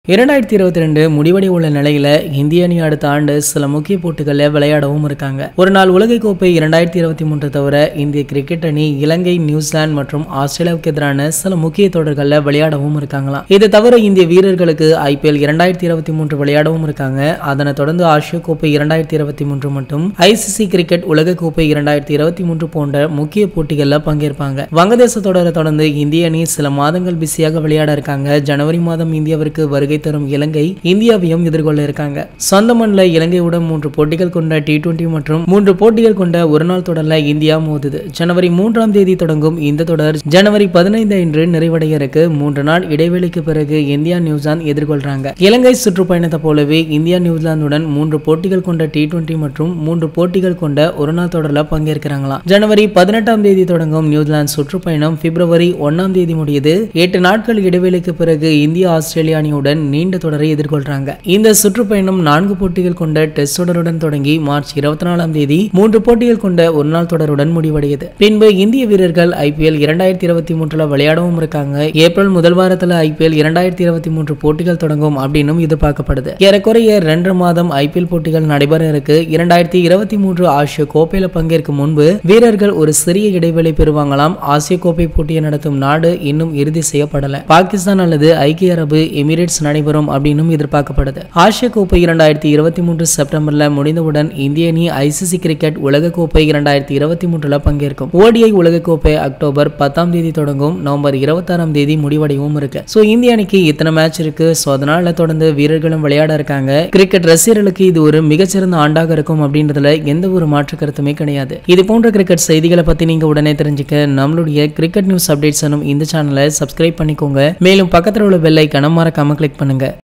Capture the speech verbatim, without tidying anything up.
இரண்டாயிரத்து இருபத்தி இரண்டு முடிவடை உள்ள நிலையில இந்திய அணி அடுத்த ஆண்டு சில முக்கிய போட்டிகளில் விளையாடவும் இருக்காங்க. ஒரு நாள் உலகக்கோப்பை இரண்டாயிரத்தி இருபத்தி மூன்று தவிர இந்திய கிரிக்கெட் அணி இலங்கை, நியூசிலாந்து மற்றும் ஆஸ்திரேலியாவுக்கு எதிரான சில முக்கிய தொடர்களில் விளையாடவும் இருக்காங்களாம். இது தவிர இந்திய வீரர்களுக்கு ஐபிஎல் இரண்டாயிரத்தி இருபத்தி மூன்று விளையாடவும் இருக்காங்க. அதனை தொடர்ந்து ஆசிய கோப்பை இரண்டாயிரத்தி இருபத்தி மூன்று மற்றும் ஐசிசி கிரிக்கெட் உலகக்கோப்பை இரண்டாயிரத்தி இருபத்தி மூன்று போன்ற முக்கிய போட்டிகளில் பங்கேற்பாங்க. வங்கதேச தொடரை தொடர்ந்து இந்திய அணி சில மாதங்கள் பிஸியாக விளையாட இருக்காங்க. ஜனவரி மாதம் இந்தியாவிற்கு வருகை தரும் இலங்கை இந்தியாவையும் எதிர்கொள்ள இருக்காங்க. சொந்த மண்ணில் இலங்கையுடன் மூன்று போட்டிகள் கொண்ட டி டுவெண்டி மற்றும் மூன்று போட்டிகள் கொண்ட ஒரு நாள் தொடர்ல இந்தியா மோதுது. ஜனவரி மூன்றாம் தேதி தொடங்கும் இந்த தொடர் ஜனவரி பதினைந்து அன்று நிறைவடைய இருக்கு. மூன்று நாள் இடைவெளிக்கு பிறகு இந்தியா நியூசிலாந்து எதிர்கொள்றாங்க. இலங்கை சுற்றுப்பயணத்தை போலவே இந்தியா நியூசிலாந்துடன் மூன்று போட்டிகள் கொண்ட டி டுவெண்டி மற்றும் மூன்று போட்டிகள் கொண்ட ஒரு நாள் தொடர்ல பங்கேற்கிறாங்களாம். ஜனவரி பதினெட்டாம் தேதி தொடங்கும் நியூசிலாந்து சுற்றுப்பயணம் பிப்ரவரி ஒன்னாம் தேதி முடியுது. எட்டு நாட்கள் இடைவெளிக்கு பிறகு இந்தியா ஆஸ்திரேலியா அணியுடன் நீண்ட தொடரை எதிர்கொள்றாங்க. இந்த சுற்றுப்பயணம் நான்கு போட்டிகள் கொண்ட டெஸ்ட் தொடருடன் தொடங்கி மார்ச் இருபத்தி நாலாம் தேதி மூன்று போட்டிகள் கொண்ட ஒரு நாள் தொடருடன் முடிவடையது. பின்பு இந்திய வீரர்கள் ஐபிஎல் இரண்டாயிரத்தி இருபத்தி மூன்றுல விளையாடவும் இருக்காங்க. ஏப்ரல் முதல் வாரத்தில் ஐபிஎல் இரண்டாயிரத்தி இருபத்தி மூன்று போட்டிகள் தொடங்கும் அப்படின்னு எதிர்பார்க்கப்படுது. ஏறக்குறைய ரெண்டு மாதம் ஐபிஎல் போட்டிகள் நடைபெற இருக்கு. இரண்டாயிரத்தி இருபத்தி மூன்று ஆசிய கோப்பையில பங்கேற்கும் முன்பு வீரர்கள் ஒரு சிறிய இடைவெளி பெறுவாங்களாம். ஆசிய கோப்பை போட்டியை நடத்தும் நாடு இன்னும் இறுதி செய்யப்படல. பாகிஸ்தான் அல்லது ஐக்கிய அரபு எமிரேட்ஸ் நடைபெறும் அப்படின்னு எதிர்பார்க்கப்படுது. ஆசிய கோப்பை இரண்டாயிரத்தி இருபத்தி மூன்று செப்டம்பர்ல முடிந்தவுடன் இந்திய அணி ஐசிசி கிரிக்கெட் உலக கோப்பை இரண்டாயிரத்தி இருபத்தி மூன்றுல பங்கேற்கும். ஓடிஐ உலக கோப்பை அக்டோபர் பத்தாம் தேதி தொடங்கும். நவம்பர் இருபத்தி ஆறாம் தேதி முடிவடையவும் இருக்கு. சோ இந்திய அணிக்கு இத்தனை மேட்ச் இருக்கு. சோ அதனால தொடர்ந்து வீரர்களும் விளையாட இருக்காங்க. கிரிக்கெட் ரசிகர்களுக்கு இது ஒரு மிகச்சிறந்த ஆண்டாக இருக்கும் அப்படின்றதுல எந்த ஒரு மாற்று கருத்துமே கிடையாது. இது போன்ற கிரிக்கெட் செய்திகளை பத்தி நீங்க உடனே தெரிஞ்சுக்க நம்மளுடைய கிரிக்கெட் நியூஸ் அப்டேட்ஸ் இந்த சேனலை சப்ஸ்கிரைப் பண்ணிக்கோங்க. மேலும் பக்கத்தில் உள்ள பெல் ஐகானை மறக்காம கிளிக் பண்ணுங்க.